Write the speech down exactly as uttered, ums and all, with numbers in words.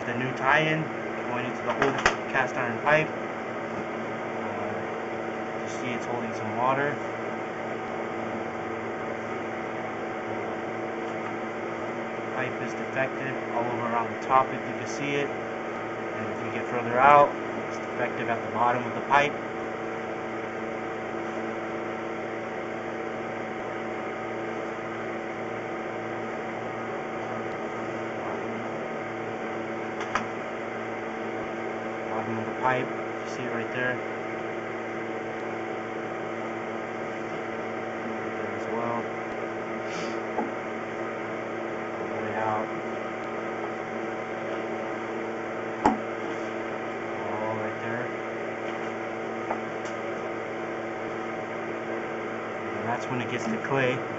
the new tie-in going into the old cast iron pipe. Uh, you see it's holding some water. Pipe is defective all over around the top, if you can see it, and if you get further out, it's defective at the bottom of the pipe. Bottom of the pipe, you see it right there. Right there as well. Out. All right there. And that's when it gets to clay.